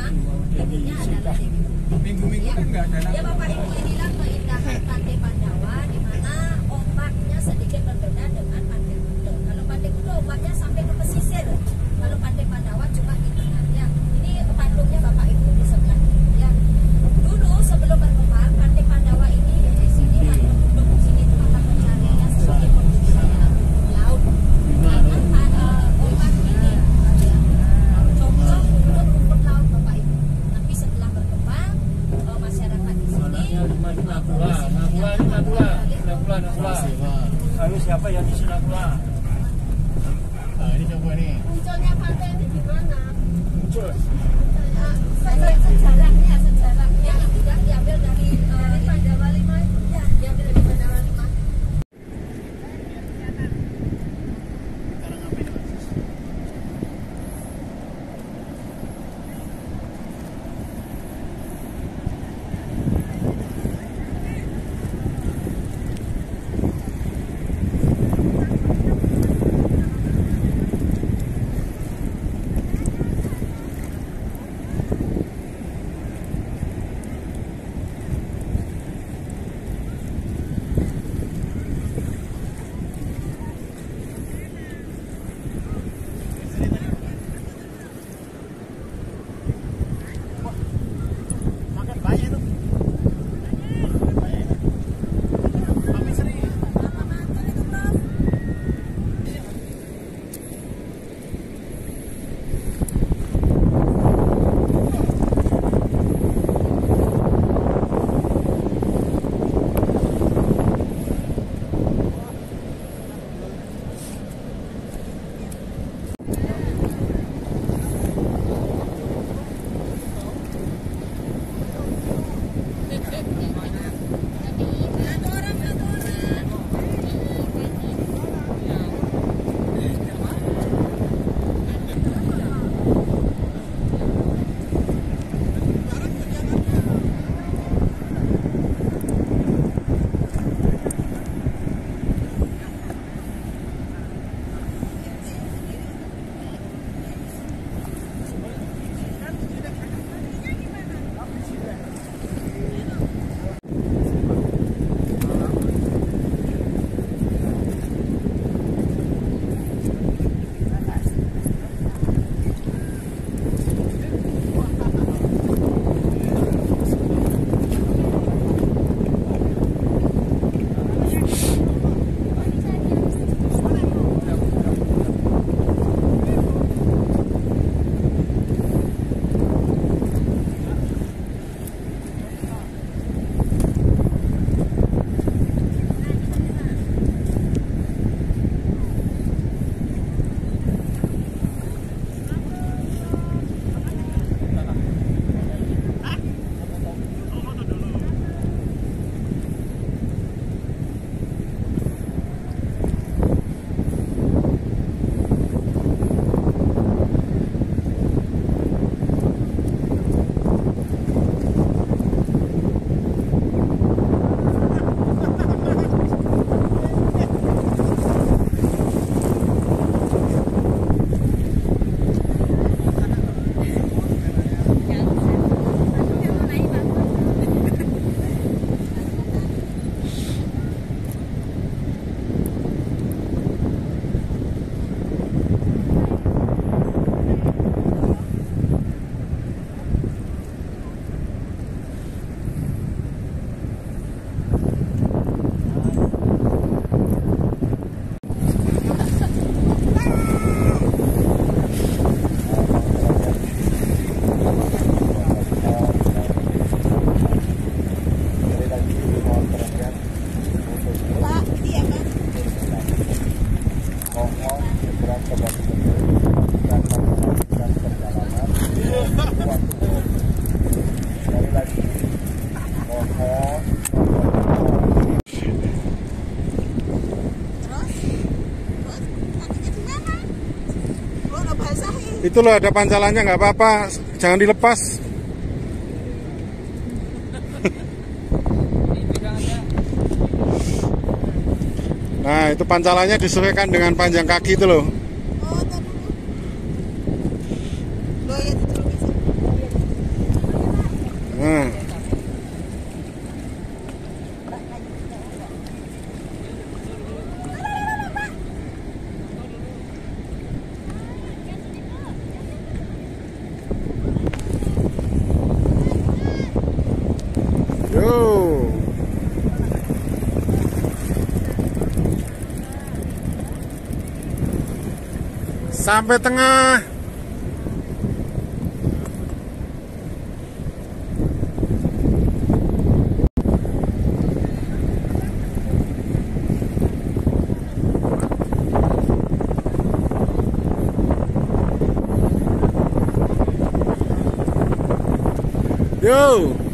memang ibunya adalah minggu-minggu kan nggak ada. Ya Bapak Ibu, inilah keindahan Pantai Pandawa di mana ombaknya sedikit berbeda dengan Pantai Kuta. Kalau Pantai Kuta ombaknya sampai ke pesisir. Kalau Pantai Pandawa cuma di tengahnya. Ini pantungnya Bapak Ibu di sebelah kiri ya. Dulu sebelum berkembang Pantai Pandawa ini di sini penduduk sini itu mata pencariannya sebagai pembudidaya laut. Karena ombak ini cocok untuk rumput laut Bapak Ibu. Tapi setelah berkembang masyarakat di sini Lalu siapa yang di Sinakula? Nah, ini coba nih. munculnya pantai ini di mana? Muncul. Sejarahnya tidak diambil dari Pandawa 5 itu. Ya, diambil dari Pandawa 5. Itu loh ada pancalannya, nggak apa-apa, jangan dilepas. Nah itu pancalannya disesuaikan dengan panjang kaki itu loh. Nah. Yo. Sampai tengah. Yo.